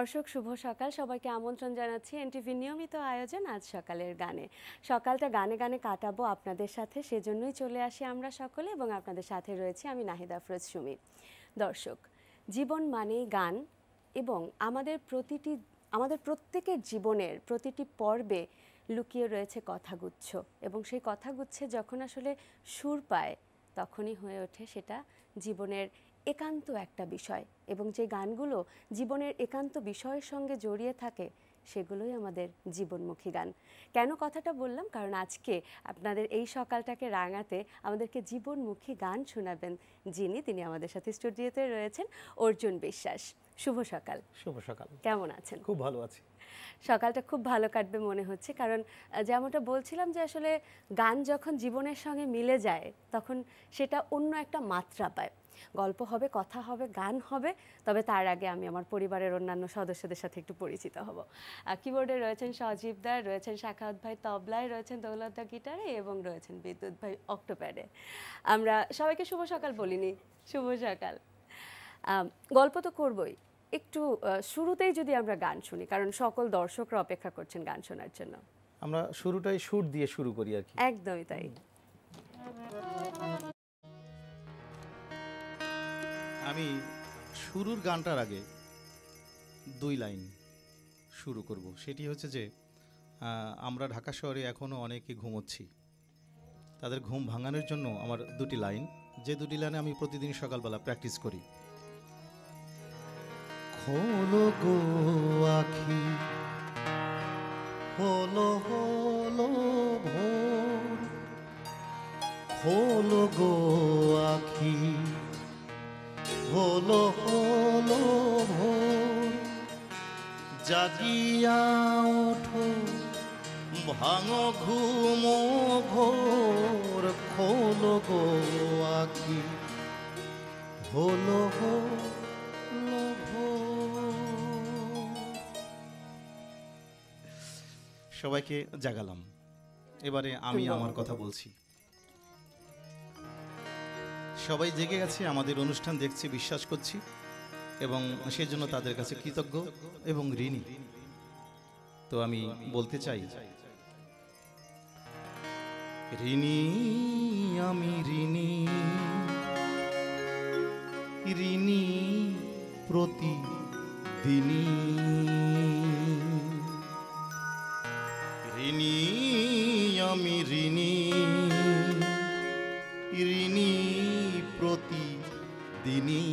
দর্শক শুভ সকাল, সবাইকে আমন্ত্রণ জানাচ্ছি এনটিভি নিয়মিত আয়োজন আজ সকালের গানে। সকালটা গানে গানে কাটাবো আপনাদের সাথে, সেজন্যই চলে আসি আমরা সকলে এবং আপনাদের সাথে রয়েছি আমি নাহিদ আফরোজ সুমি। দর্শক, জীবন মানেই গান এবং আমাদের প্রত্যেকের জীবনের প্রতিটি পর্বে লুকিয়ে রয়েছে কথাগুচ্ছ, এবং সেই কথাগুচ্ছে যখন আসলে সুর পায় তখনই হয়ে ওঠে সেটা জীবনের একান্ত একটা বিষয়, এবং যে গানগুলো জীবনের একান্ত বিষয়ের সঙ্গে জড়িয়ে থাকে সেগুলোই আমাদের জীবনমুখী গান। কেন কথাটা বললাম? কারণ আজকে আপনাদের এই সকালটাকে রাঙাতে আমাদেরকে জীবনমুখী গান শোনাবেন তিনি আমাদের সাথে স্টুডিওতে রয়েছেন, অর্জুন বিশ্বাস। শুভ সকাল। শুভ সকাল। কেমন আছেন? খুব ভালো আছি। সকালটা খুব ভালো কাটবে মনে হচ্ছে, কারণ যেমনটা বলছিলাম যে আসলে গান যখন জীবনের সঙ্গে মিলে যায় তখন সেটা অন্য একটা মাত্রা পায়। গল্প হবে, কথা হবে, গান হবে, তবে তার আগে আমি আমার পরিবারের অন্যান্য সদস্যদের সাথে একটু পরিচিত হব। কিবোর্ডে রয়েছেন সজীব দা, রয়েছেন শাখাওয়াত ভাই তবলায়, রয়েছেন দৌলত দা গিটারে এবং রয়েছেন বিদ্যুৎ ভাই অক্টোপ্যাডে। আমরা সবাইকে শুভ সকাল বলিনি, শুভ সকাল। গল্প তো করবই, একটু শুরুতেই যদি আমরা গান শুনি, কারণ সকল দর্শকরা অপেক্ষা করছেন গান শোনার জন্য। আমরা শুরুটাই সুর দিয়ে শুরু করি আর কি। একদমই তাই। আমি শুরুর গানটার আগে দুই লাইন শুরু করব। সেটি হচ্ছে যে আমরা ঢাকা শহরে এখনও অনেকে ঘুমোচ্ছি, তাদের ঘুম ভাঙানোর জন্য আমার দুটি লাইন, যে দুটি লাইনে আমি প্রতিদিন সকালবেলা প্র্যাকটিস করি। খোলো গো আখি, হলো হলো ভোর, খোলো গো আখি, হলো হলো ভোর, জাগিয়া ওঠো ভাঙো ঘুম ঘোর, খোলো গো আখি, হলো হলো ভোর। সবাইকে জাগালাম, এবারে আমি আমার কথা বলছি। সবাই জেগে গেছে, আমাদের অনুষ্ঠান দেখছে বিশ্বাস করছি, এবং সেজন্য তাদের কাছে কৃতজ্ঞ এবং ঋণী। তো আমি বলতে চাই, ঋণী আমি ঋণী, ঋণী প্রতিদিনই, ঋণী আমি ঋণী, ঋণী প্রতিদিনই।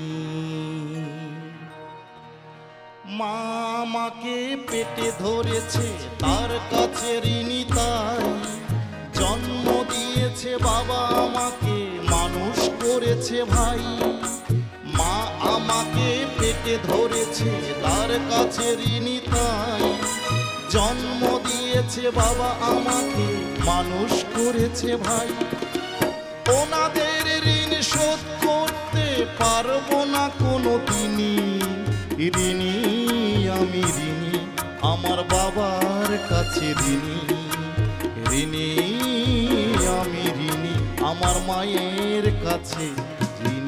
মা আমাকে পেটে ধরেছে, তার কাছে ঋণী তাই, জন্ম দিয়েছে বাবা আমাকে, মানুষ করেছে ভাই। মা আমাকে পেটে ধরেছে, তার কাছে ঋণী তাই, জন্ম দিয়েছে বাবা আমাকে, মানুষ করেছে ভাই। ওনাদের ঋণ শোধ করতে পারবো না কোনো দিনই, ঋণী আমি ঋণী, আমার বাবার কাছে ঋণী, ঋণী আমি ঋণী, আমার মায়ের কাছে ঋণী।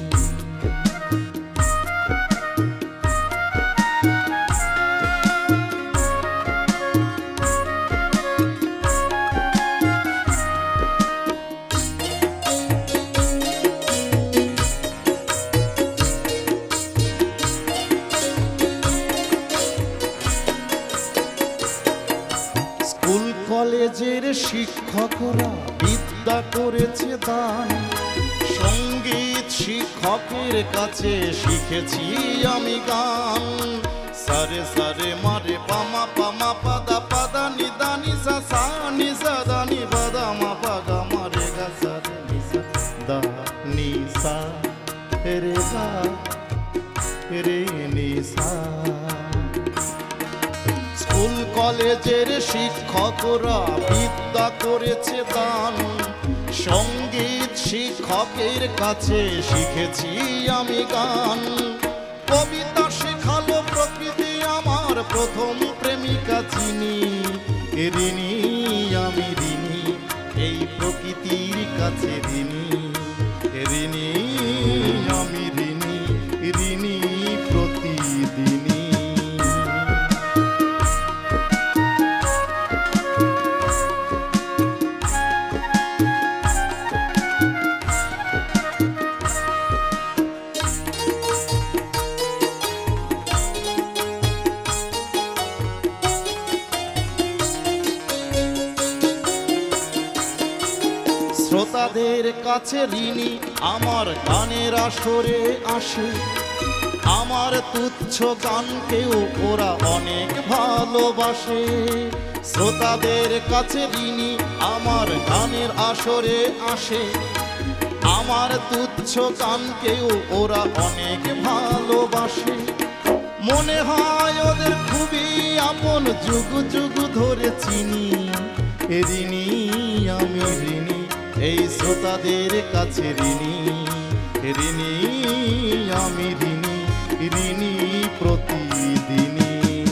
কলেজের শিক্ষকরা বিদ্যা করেছে দান, সঙ্গীত শিক্ষকের কাছে শিখেছি আমি গান। সারে সারে মারে পামা পামা পাদা পাদা নিদা নিসা সা নিসা দা নি বাদা মা পাগা মারে গা সারে নিসা দা নিসা রে গা রে নিসা। স্কুল কলেজের শিক্ষকরা বিদ্যা করেছে দান, সঙ্গীত শিক্ষকের কাছে শিখেছি আমি গান। কবিতা শেখালো প্রকৃতি আমার, প্রথম প্রেমিকা চিনি, ঋণী আমি ঋণী, এই প্রকৃতির কাছে ঋণী, ঋণী আমি ঋণী, ঋণী প্রতিদিনই। শ্রোতাদের কাছে ঋণী আমার গানের আসরে আসে, আমার তুচ্ছ গানকেও ওরা অনেক ভালোবাসে। শ্রোতাদের কাছে ঋণী আমার গানের আসরে আসে, আমার তুচ্ছ গানকেও ওরা অনেক ভালোবাসে। মনে হয় ওদের খুবই আপন, যুগ যুগ ধরে চিনি। ঋণী আমি ঋণী এই শ্রোতাদের কাছে ঋণী, ঋণী আমি ঋণী, ঋণী প্রতিদিনই।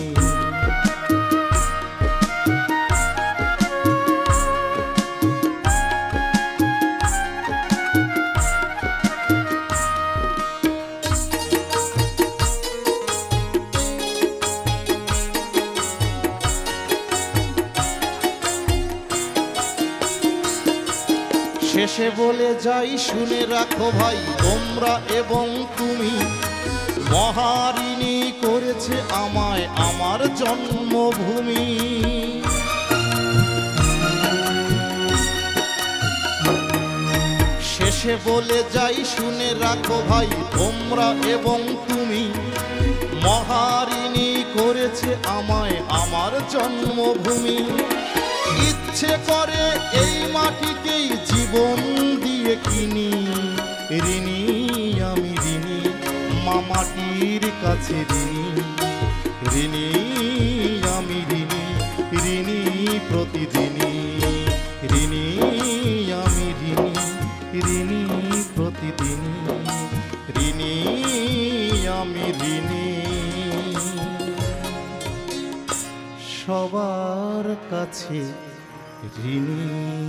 শেষে বলে যাই শুনে রাখো ভাই তোমরা এবং তুমি, মহারিণী করেছে আমায় আমার জন্মভূমি। শেষে বলে যাই শুনে রাখো ভাই তোমরা এবং তুমি, মহারিণী করেছে আমায় আমার জন্মভূমি। ইচ্ছে করে এই মাটিকেই জীবন দিয়ে কিনি, ঋণী আমি ঋণী মামাটির কাছে ঋণী, ঋণী আমি ঋণী, ঋণী প্রতিদিনই। ঋণী আমি ঋণী, ঋণী প্রতিদিনই, ঋণী আমি ঋণী সবার কাছে ঋণী।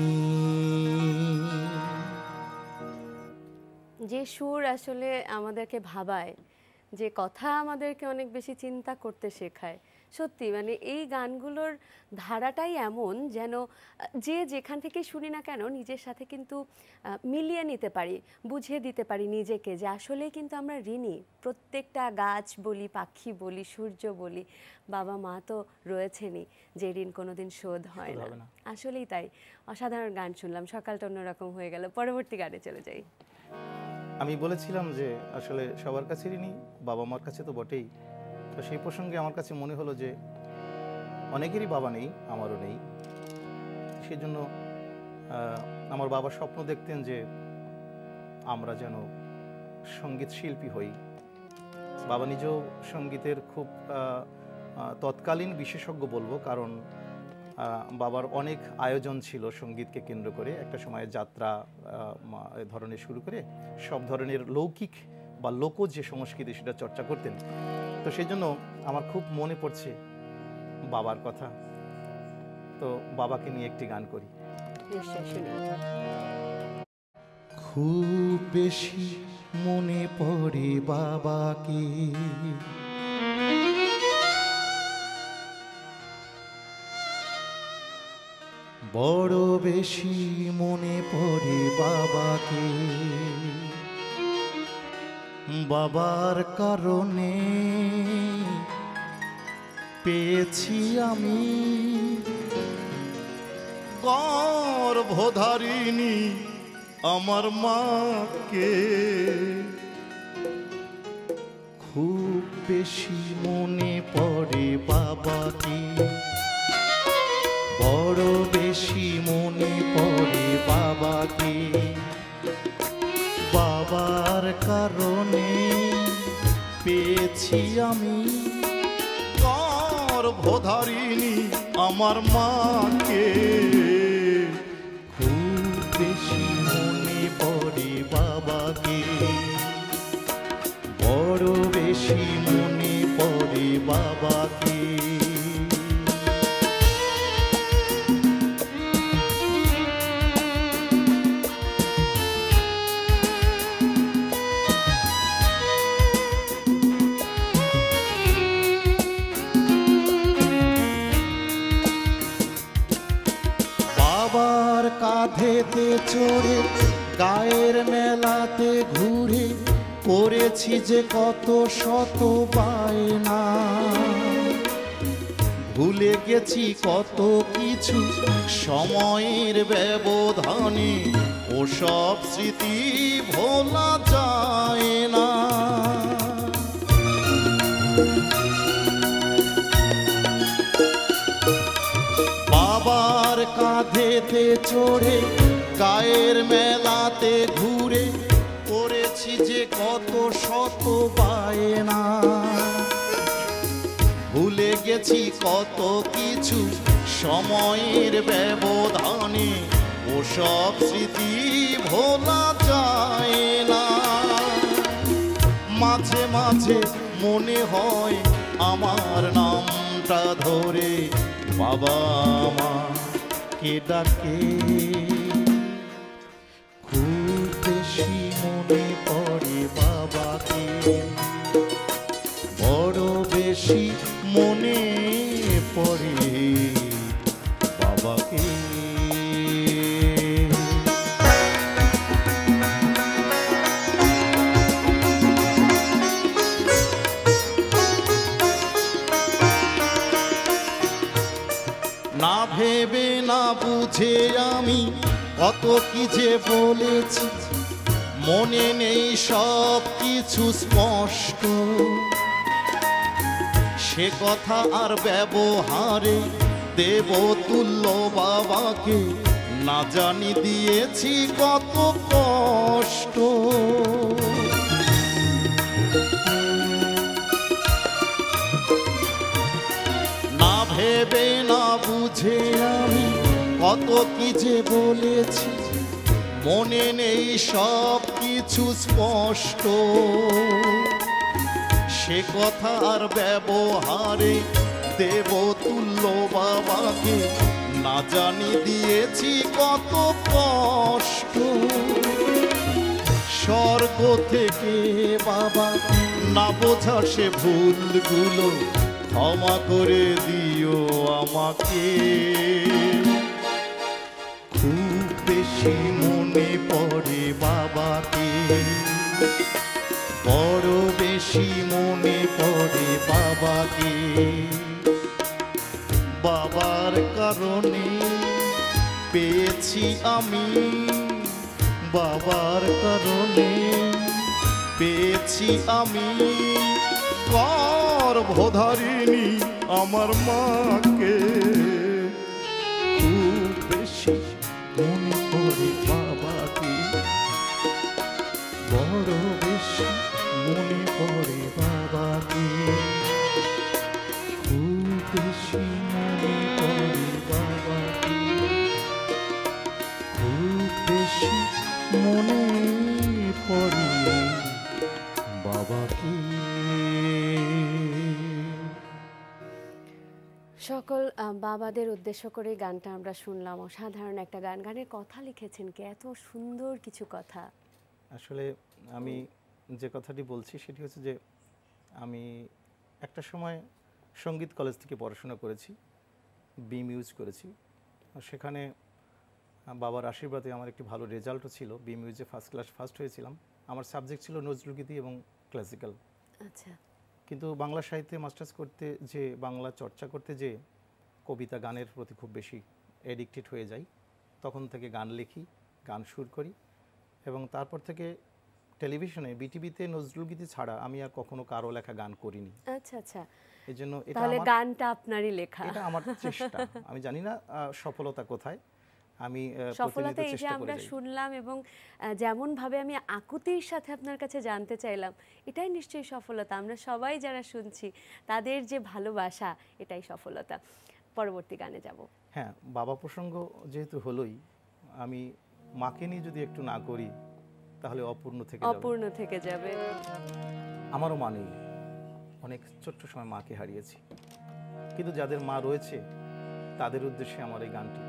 যে সুর আসলে আমাদেরকে ভাবায়, যে কথা আমাদেরকে অনেক বেশি চিন্তা করতে শেখায়, সত্যি মানে এই গানগুলোর ধারাটাই এমন যেন যে যেখান থেকে শুনি না কেন নিজের সাথে কিন্তু মিলিয়ে নিতে পারি, বুঝিয়ে দিতে পারি নিজেকে যে আসলেই কিন্তু আমরা ঋণী। প্রত্যেকটা গাছ বলি, পাখি বলি, সূর্য বলি, বাবা মা তো রয়েছেনই, যে ঋণ কোনোদিন শোধ হয় না। আসলেই তাই। অসাধারণ গান শুনলাম, সকালটা অন্যরকম হয়ে গেল। পরবর্তী গানে চলে যাই। আমি বলেছিলাম যে আসলে সবার কাছে ঋণী, বাবা মার কাছে তো বটেই। তো সেই প্রসঙ্গে আমার কাছে মনে হলো যে অনেকেরই বাবা নেই, আমারও নেই। সেই জন্য আমার বাবা স্বপ্ন দেখতেন যে আমরা যেন সঙ্গীত শিল্পী হই। বাবা নিজেও সঙ্গীতের খুব তৎকালীন বিশেষজ্ঞ বলবো, কারণ বাবার অনেক আয়োজন ছিল সঙ্গীতকে কেন্দ্র করে। একটা সময় যাত্রা ধরনের শুরু করে সব ধরনের লৌকিক বা লোকজ যে সংস্কৃতি সেটা চর্চা করতেন। তো সেই জন্য আমার খুব মনে পড়ছে বাবার কথা। তো বাবাকে নিয়ে একটি গান করি। খুব বেশি মনে পড়ে বাবাকে, বড় বেশি মনে পড়ে বাবাকে। বাবার কারণে পেয়েছি আমি গর্ভধারিণী আমার মাকে। খুব বেশি মনে পড়ে বাবাকে, বড় বেশি মনে পড়ে বাবাকে। বাবার কারণে পেয়েছি আমি গর্ভধারিণী আমার মাকে। খুব বেশি মনে পড়ে বাবাকে, বড় বেশি মনে পড়ে বাবাকে। বাবার কাঁধেতে চড়ে গায়ের মেলাতে ঘুরে করেছি যে কত শত বায়না। ভুলে গেছি কত কিছু সময়ের ব্যবধানে, ওসব স্মৃতি ভোলা যায় না। বাবার কাঁধেতে চড়ে গায়ের মেলাতে ঘুরে করেছি যে কত শত বায়না, ভুলে গেছি কত কিছু সময়ের ব্যবধানে, ওসব স্মৃতি ভোলা যায় না। মাঝে মাঝে মনে হয় আমার নামটা ধরে বাবা মা কে ডাকে, খুব বেশি মনে পড়ে বাবাকে, বড় বেশি মনে পড়ে বাবাকে। না ভেবে না বুঝে আমি কত কি যে বলেছি, মনে নেই সব কিছু স্পষ্ট, সে কথা আর ব্যবহারে দেব তুল্য বাবাকে, না জানি দিয়েছি কত কষ্ট। না ভেবে না বুঝে আমি কত কি যে বলেছি, মনে নেই সব কিছু স্পষ্ট, সে কথা আর ব্যবহারে দেব তুল্য বাবাকে, না জানি দিয়েছি কত কষ্ট। স্বর্গ থেকে বাবা না বোঝা সে ভুলগুলো ক্ষমা করে দিও আমাকে, খুব বেশি মনে পড়ে বাবাকে, বড় বেশি মনে পড়ে বাবাকে। বাবার কারণে পেয়েছি আমি, বাবার কারণে পেয়েছি আমি গর্ভধারিণী আমার মাকে, খুব বেশি মনে পড়ে বাবাকে, বড় বেশি মনে পড়ে বাবাকে, খুব বেশি মনে পড়ে বাবাকে, খুব বেশি মনে পড়ে বাবাকে। সকল বাবাদের উদ্দেশ্য করে গানটা আমরা শুনলাম। অসাধারণ একটা গান। গানের কথা লিখেছেন কে? এত সুন্দর কিছু কথা। আসলে আমি যে কথাটি বলছি সেটি হচ্ছে যে আমি একটা সময় সঙ্গীত কলেজ থেকে পড়াশোনা করেছি, বি মিউজ করেছি। সেখানে বাবার আশীর্বাদে আমার একটি ভালো রেজাল্টও ছিল, বি মিউজে ফার্স্ট হয়েছিলাম। আমার সাবজেক্ট ছিল নজরুলগীতি এবং ক্লাসিক্যাল। আচ্ছা। কিন্তু বাংলা সাহিত্যে মাস্টার্স করতে যে, বাংলা চর্চা করতে যে কবিতা গানের প্রতি খুব বেশি এডিক্টেড হয়ে যাই। তখন থেকে গান লিখি, গান সুর করি এবং তারপর থেকে টেলিভিশনে বিটিভিতে নজরুলগীতি ছাড়া আমি আর কখনো কারো লেখা গান করিনি। আচ্ছা আচ্ছা। এজন্য এটা তাহলে গানটা আপনারই লেখা। এটা আমার চেষ্টা। আমি জানি না সফলতা কোথায়। আমি সফলতা এই যে আমরা শুনলাম এবং যেমন ভাবে আমি আকুতির সাথে আপনার কাছে জানতে চাইলাম, এটাই নিশ্চয়ই সফলতা। আমরা সবাই যারা শুনছি তাদের যে ভালোবাসা, এটাই সফলতা। পরবর্তী গানে যাব। হ্যাঁ, বাবা প্রসঙ্গ যেহেতু হলোই, আমি মাকে নিয়ে যদি একটু না করি তাহলে অপূর্ণ থেকে যাবে। আমারও মা নেই, অনেক ছোট্ট সময় মাকে হারিয়েছি, কিন্তু যাদের মা রয়েছে তাদের উদ্দেশ্যে আমার এই গানটি।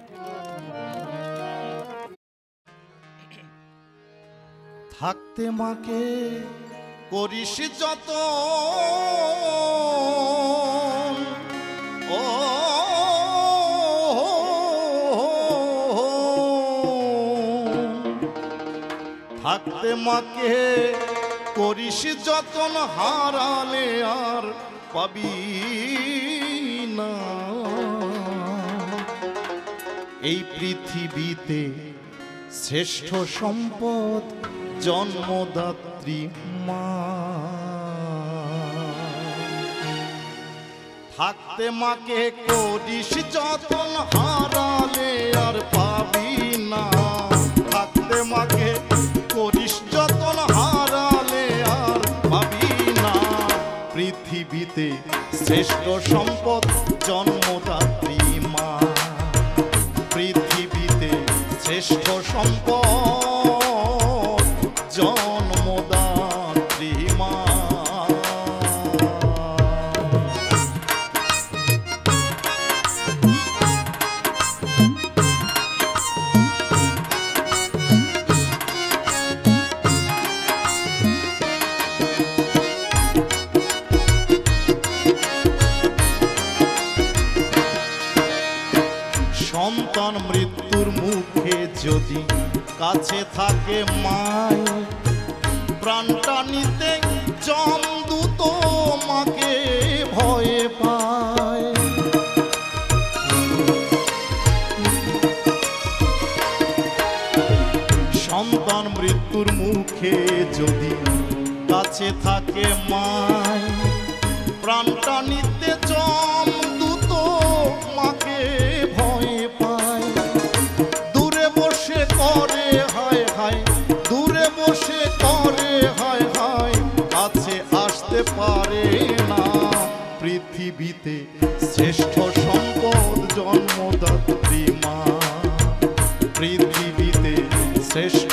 থাকতে মাকে করিস যত, ও থাকতে মাকে করিস যতন, হারালে আর পাবি না। এই পৃথিবীতে শ্রেষ্ঠ সম্পদ জন্মদাত্রী মা। থাকতে মাকে করিস যতন, হারালে আর পাবি না। থাকতে মাকে করিস যতন, হারালে আর পাবি না। পৃথিবীতে শ্রেষ্ঠ সম্পদ জন্মদাত্রী মা। পৃথিবীতে শ্রেষ্ঠ সম্পদ জন্মদাত্রী মা। সন্তান মৃত্যুর মুখে যদি কাছে থাকে মায়, প্রাণটা নিতে যমদূত মাকে ভয়ে পায়। সন্তান মৃত্যুর মুখে যদি কাছে থাকে মায়, প্রাণটা নিতে যমদূত মাকে ভয়ে পায়। দূরে বসে করে হায় হায়, দূরে বসে করে হায় হায়, কাছে আসতে পারে না। পৃথিবীতে শ্রেষ্ঠ সম্পদ জন্মদাত্রী মা। পৃথিবীতে শ্রেষ্ঠ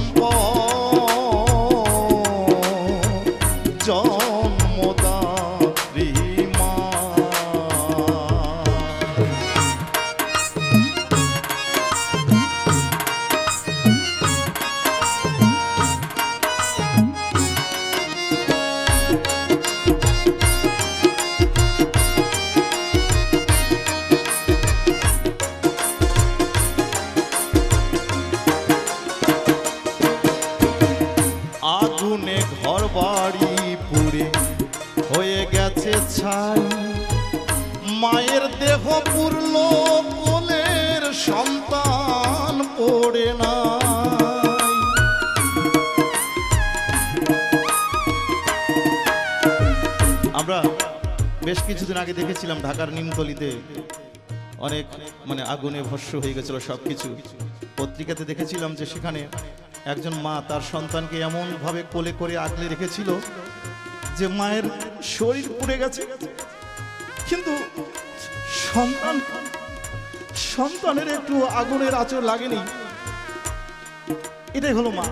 সম্পদ জন্মদাত্রী মা। আগুনে ঘর বাড়ি পুড়ে হয়ে গেছে ছাই, মায়ের দেহ পুরল কোলের সন্তান পড়ে নাই। আমরা বেশ কিছুদিন আগে দেখেছিলাম ঢাকার নিমতলিতে অনেক আগুনে ভস্ম হয়ে গেছিল সবকিছু। পত্রিকাতে দেখেছিলাম যে সেখানে একজন মা তার সন্তানকে এমন ভাবে কোলে করে আগলে রেখেছিল যে মায়ের শরীর পুড়ে গেছে, কিন্তু সন্তানের একটু আগুনের আঁচড় লাগেনি। এটাই হলো মা।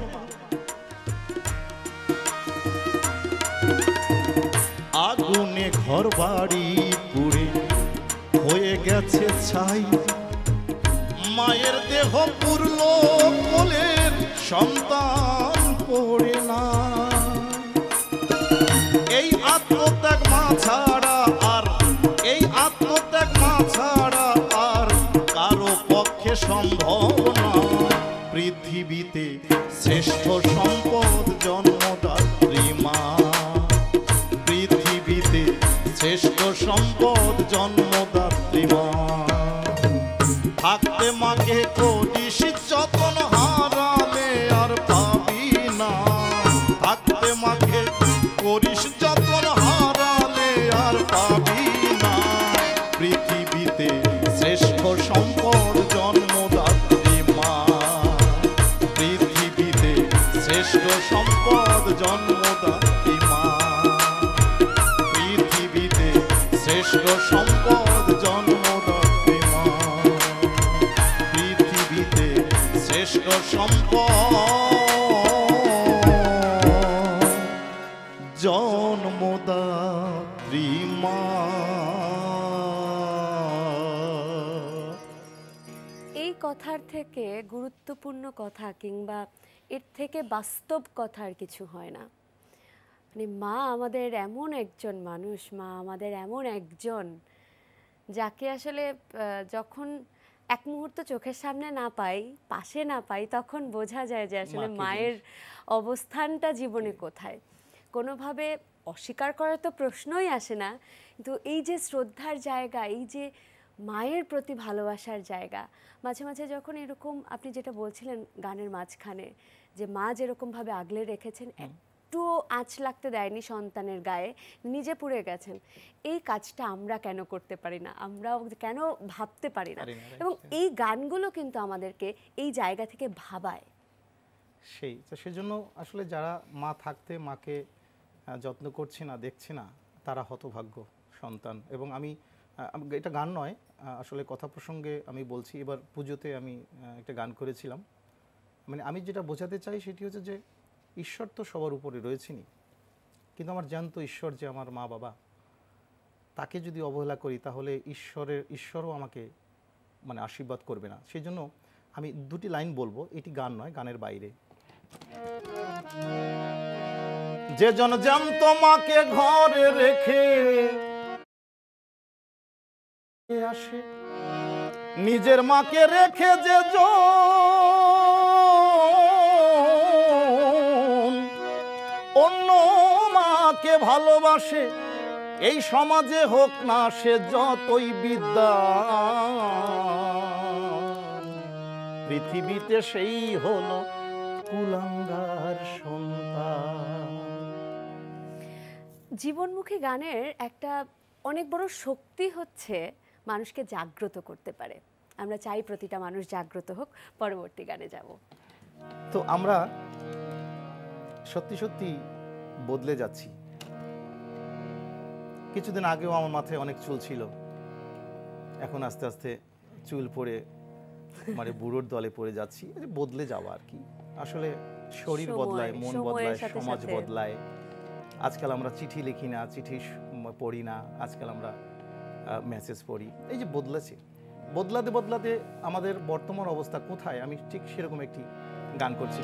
আগুনে ঘর বাড়ি পুড়ে হয়ে গেছে ছাই, মায়ের দেহ পুরল কোলের সন্তান পড়ে না। এই আত্মত্যাগ মা ছাড়া আর, এই আত্মত্যাগ মা ছাড়া আর কারো পক্ষে সম্ভব না। পৃথিবীতে শ্রেষ্ঠ সম্পদ জন্মদাত্রী মা। পৃথিবীতে শ্রেষ্ঠ সম্পদ জন্মদাত্রী মা। থাকতে মাকে করিস যতন, হারালে আর পাবি না। থাকতে মাকে করিস যতন, হারালে আর পাবি না। পৃথিবীতে শ্রেষ্ঠ সম্পদ জন্মদাত্রী মা। পৃথিবীতে শ্রেষ্ঠ সম্পদ জন্মদাত্রী মা। পৃথিবীতে শ্রেষ্ঠ সম্পদ জন্মদাত্রী মা। পৃথিবীতে শ্রেষ্ঠ সম্পদ জন্মদাত্রী মা। এই কথার থেকে গুরুত্বপূর্ণ কথা কিংবা এর থেকে বাস্তব কথার কিছু হয় না। মা আমাদের এমন একজন মানুষ, মা আমাদের এমন একজন যাকে আসলে যখন এক মুহূর্ত চোখের সামনে না পাই, পাশে না পাই, তখন বোঝা যায় যে আসলে মায়ের অবস্থানটা জীবনে কোথায়। কোনোভাবে অস্বীকার করার তো প্রশ্নই আসে না, কিন্তু এই যে শ্রদ্ধার জায়গা, এই যে মায়ের প্রতি ভালোবাসার জায়গা। মাঝে মাঝে যখন এরকম আপনি যেটা বলছিলেন গানের মাঝখানে যে মা যেরকমভাবে আগলে রেখেছেন, একটুও আঁচ লাগতে দেয়নি সন্তানের গায়ে, নিজে পুড়ে গেছেন, এই কাজটা আমরা কেন করতে পারি না, আমরাও কেন ভাবতে পারি না? এবং এই গানগুলো কিন্তু আমাদেরকে এই জায়গা থেকে ভাবায়। সেই তো সেজন্য আসলে যারা মা থাকতে মাকে যত্ন করছে না, দেখছে না, তারা হতভাগ্য সন্তান। এবং আমি এটা গান নয়, আসলে কথা প্রসঙ্গে আমি বলছি, এবার পুজোতে আমি একটা গান করেছিলাম। মানে আমি যেটা বোঝাতে চাই সেটি হচ্ছে যে ঈশ্বর তো সবার উপরে রয়েছেনই, কিন্তু আমার জ্ঞান তো ঈশ্বর যে আমার মা বাবা, তাকে যদি অবহেলা করি তাহলে ঈশ্বরও আমাকে মানে আশীর্বাদ করবে না। সেই জন্য আমি দুটি লাইন বলবো, এটি গান নয়, গানের বাইরে। যে জন জ্যান্ত মাকে ঘরে রেখে আসে, নিজের মাকে রেখে যে অন্য মাকে ভালোবাসে, এই সমাজে হোক না সে যতই বিদ্যা, পৃথিবীতে সেই হলো কুলাঙ্গার সন্তান। জীবনমুখী গানের একটা অনেক বড় শক্তি হচ্ছে মানুষকে জাগ্রত করতে পারে। আমরা চাই প্রতিটা মানুষ জাগ্রত হোক। পরবর্তী গানে যাব। তো আমরা সত্যি সত্যি বদলে যাচ্ছি। কিছুদিন আগেও আমার মাথায় অনেক চুল ছিল, এখন আস্তে আস্তে চুল পড়ে মানে বুড়োর দলে পড়ে যাচ্ছি। বদলে যাওয়া আর কি। আসলে শরীর বদলায়, মন বদলায়, সমাজ বদলায়। আজকাল আমরা চিঠি লিখি না, চিঠি পড়ি না, আজকাল আমরা মেসেজ পড়ি। এই যে বদলেছে, বদলাতে বদলাতে আমাদের বর্তমান অবস্থা কোথায়, আমি ঠিক সেরকম একটি গান করছি।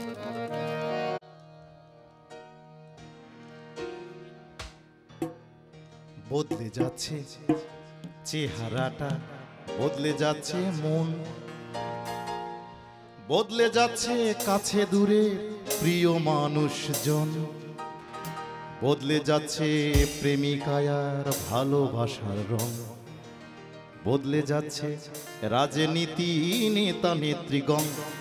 বদলে যাচ্ছে চেহারাটা, বদলে যাচ্ছে মন, বদলে যাচ্ছে কাছে দূরে প্রিয় মানুষজন, বদলে যাচ্ছে প্রেমিকায়ার ভালোবাসার রং, বদলে যাচ্ছে রাজনীতি নেতা নেত্রীগণ।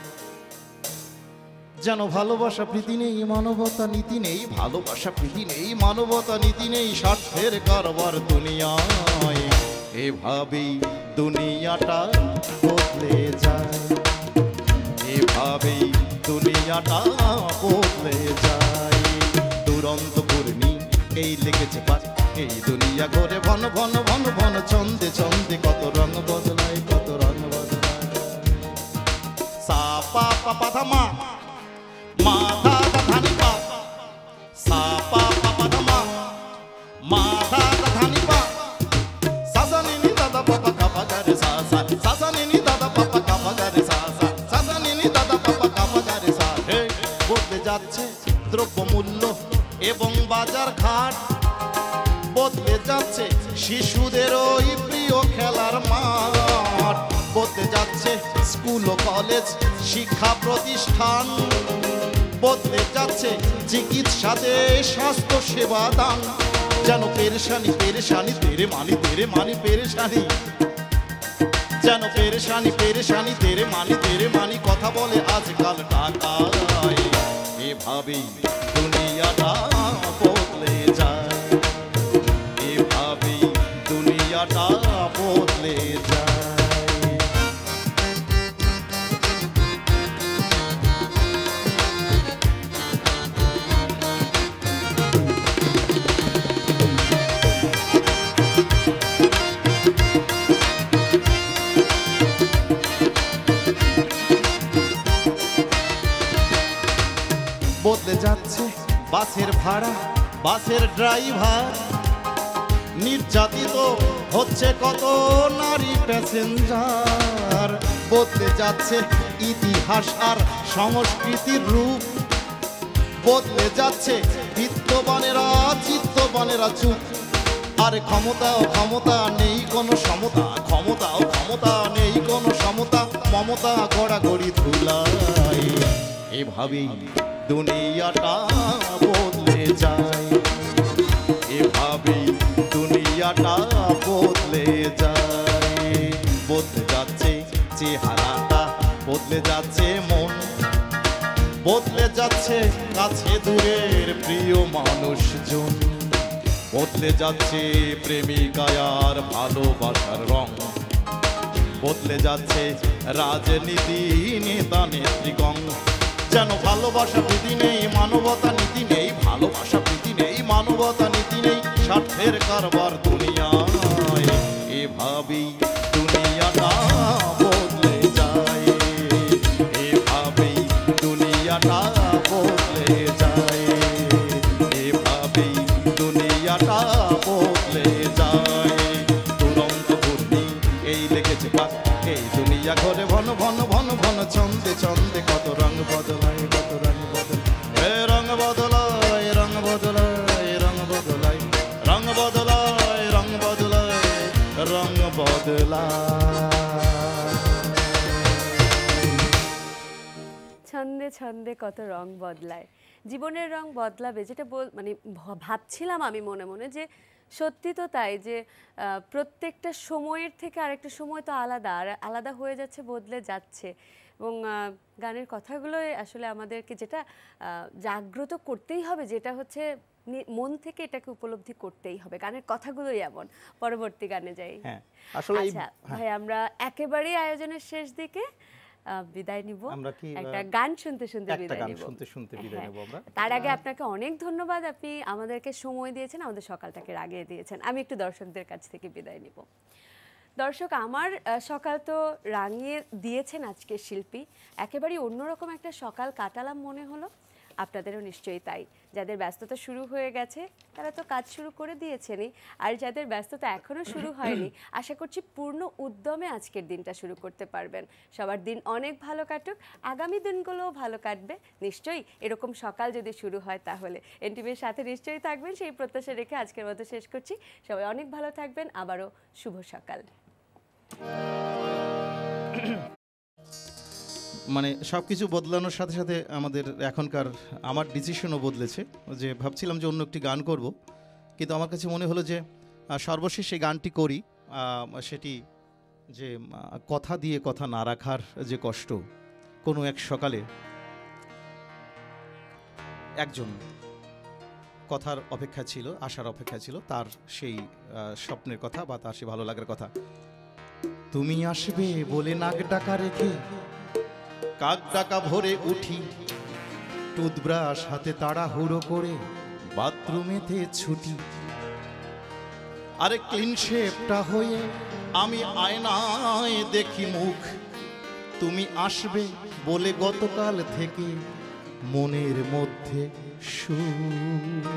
যেন ভালোবাসা প্রীতি নেই, মানবতা নীতি নেই, ভালোবাসা প্রীতি নেই, মানবতা নীতি নেই, স্বার্থের কারবার দুনিয়ায়। এভাবেই দুনিয়াটা বদলে যায়, এভাবেই দুনিয়াটা বদলে যায়। দুরন্ত ঘূর্ণি এই লেগেছে পার, এই দুনিয়া ঘরে ভন ভন ভন ভন, ছন্দে ছন্দে কত রং বদলায়, কত রং বদলায়। সা পা পা পা ধা মা, মা ধা ধা ধা নি পা, সা পা পা পা ধা মা, মা ধা ধা ধা নি পা, সা সা নি নি দা দা পা পা কা পা গা রে সা সা, সা সা নি নি দা দা পা পা কা পা গা রে সা সা, সা সা নি নি দা দা পা পা কা পা গা রে সা। হে বদলে যাচ্ছে দ্রব্যমূল্য এবং বাজার ঘাট, বদলে যাচ্ছে শিশুদের ওই প্রিয় খেলার মাঠ, বদলে যাচ্ছে স্কুল ও কলেজ শিক্ষা প্রতিষ্ঠান, বদলে যাচ্ছে চিকিৎসাতে স্বাস্থ্য সেবা দান। যেন পেরেশানি পেরেশানি তেরে মানি, তেরে মানি পেরেশানি, যেন পেরেশানি পেরেশানি তেরে মানি, তেরে মানি কথা বলে আজকাল টাকায়। এভাবেই দুনিয়াটা বদলে যায়, এভাবেই দুনিয়াটা বদলে যায়। বদলে যাচ্ছে বাসের ভাড়া, বাসের ড্রাইভার, নির্যাতিত হচ্ছে কত নারী প্যাসেঞ্জার, বদলে যাচ্ছে ইতিহাস আর সংস্কৃতির রূপ, বদলে যাচ্ছে বিত্তবানেরা চিত্তবানেরা চুপ, আর ক্ষমতাও ক্ষমতা নেই কোনো সমতা, ক্ষমতাও ক্ষমতা নেই কোনো সমতা, মমতা গড়াগড়ি ধুলাই। এভাবেই দুনিয়াটা বদলে যায়, এভাবেই দুনিয়াটা বদলে যায়। বদলে যাচ্ছে মন, বদলে যাচ্ছে কাছে দূরের প্রিয় মানুষজন, বদলে যাচ্ছে প্রেমিকায় আর ভালোবাসার রং, বদলে যাচ্ছে রাজনীতি নেতা নেত্রীগণ। যেন ভালোবাসা প্রীতি নেই, মানবতা নীতি নেই, ভালোবাসা প্রীতি নেই, মানবতা নীতি নেই, স্বার্থের কারবার দুনিয়ায়। এভাবেই দুনিয়াটা বদলে যায়, এভাবেই দুনিয়াটা বদলে যায়, এভাবেই দুনিয়াটা বদলে যায়। দুরন্ত ঘূর্ণি এই লেগেছে পাক, এই দুনিয়া ঘরে ঘন ঘন ঘন ঘন ছন্দে ছন্দে কত রং বদলায়, কত রং বদলায়, রং বদলায়, রং বদলায়, রং বদলায়, রং বদলায়, রং বদলায়, রং বদলায়। ছন্দে ছন্দে কত রং বদলায়, জীবনের রং বদলাবে, যেটা মানে ভাবছিলাম আমি মনে মনে যে সত্যি তো তাই, যে প্রত্যেকটা সময়ের থেকে আরেকটা সময় তো আলাদা, আর আলাদা হয়ে যাচ্ছে, বদলে যাচ্ছে। এবং গানের কথাগুলোই আসলে আমাদেরকে যেটা জাগ্রত করতেই হবে, যেটা হচ্ছে মন থেকে এটাকে উপলব্ধি করতেই হবে, গানের কথাগুলোই এমন। পরবর্তী গানে যাই। আসলে আচ্ছা ভাই, আমরা একেবারেই আয়োজনের শেষ দিকে বিদায় নিব, আমরা কি একটা গান শুনতে শুনতে বিদায় নিব, বিদায় নেব আমরা। তার আগে আপনাকে অনেক ধন্যবাদ, আপনি আমাদেরকে সময় দিয়েছেন, আমাদের সকালটাকে রাগিয়ে দিয়েছেন। আমি একটু দর্শকদের কাছ থেকে বিদায় নিব। দর্শক, আমার সকাল তো রাঙিয়ে দিয়েছেন আজকের শিল্পী, একেবারেই অন্যরকম একটা সকাল কাটালাম মনে হলো, আপনাদেরও নিশ্চয়ই তাই। যাদের ব্যস্ততা শুরু হয়ে গেছে তারা তো কাজ শুরু করে দিয়েছেনই, আর যাদের ব্যস্ততা এখনও শুরু হয়নি আশা করছি পূর্ণ উদ্যমে আজকের দিনটা শুরু করতে পারবেন। সবার দিন অনেক ভালো কাটুক, আগামী দিনগুলোও ভালো কাটবে নিশ্চয়ই, এরকম সকাল যদি শুরু হয় তাহলে। এনটিভির সাথে নিশ্চয়ই থাকবেন সেই প্রত্যাশা রেখে আজকের মতো শেষ করছি। সবাই অনেক ভালো থাকবেন, আবারও শুভ সকাল। মানে সব কিছু বদলানোর সাথে সাথে আমাদের এখনকার আমার ডিসিশনও বদলেছে, যে ভাবছিলাম যে অন্য একটি গান করব, কিন্তু আমার কাছে মনে হলো যে সর্বশেষ সেই গানটি করি, সেটি যে কথা দিয়ে কথা না রাখার যে কষ্ট। কোনো এক সকালে একজন কথার অপেক্ষা ছিল, আসার অপেক্ষা ছিল, তার সেই স্বপ্নের কথা বা তার সেই ভালো লাগার কথা। তুমি আসবে বলে নাক ডাকা রেখে কাক ডাকা ভরে উঠি, টুথব্রাশ হাতে তাড়াহুড়ো করে বাথরুমেতে ছুটি। আরে ক্লিন শেপটা হয়ে আমি আয়নায় দেখি মুখ, তুমি আসবে বলে গতকাল থেকে মনের মধ্যে সুখ।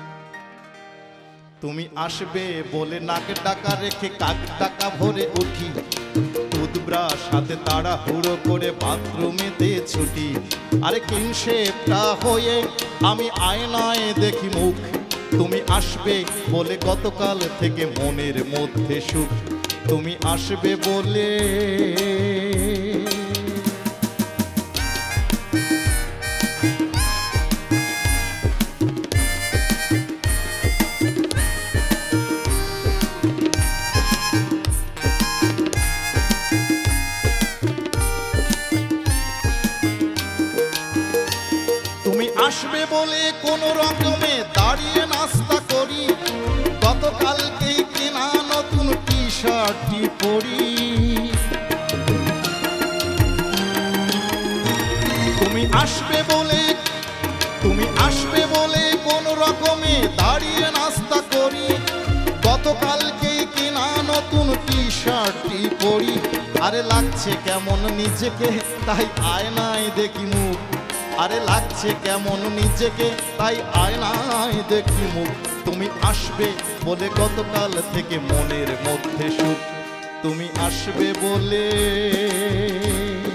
তুমি আসবে বলে নাক ডাকা রেখে কাক ডাকা ভরে উঠি, টুথব্রাশ হাতে তাড়াহুড়ো করে বাথরুমেতে ছুটি। আরে ক্লিন শেপটা হয়ে আমি আয়নায় দেখি মুখ, তুমি আসবে বলে গতকাল থেকে মনের মধ্যে সুখ। তুমি আসবে বলে আসবে বলে কোন রকমে দাঁড়িয়ে নাস্তা করি, গতকালকেই কেনা নতুন টি শার্টটি পরি। তুমি আসবে বলে কোন রকমে দাঁড়িয়ে নাস্তা করি, গতকালকেই কেনা নতুন টি শার্টটি পরি। আরে লাগছে কেমন নিজেকে তাই আয়নায় দেখি মুখ, আরে লাগছে কেমন নিজেকে তাই আয়নায় দেখি মুখ। তুমি আসবে বলে গতকাল থেকে মনের মধ্যে সুখ, তুমি আসবে বলে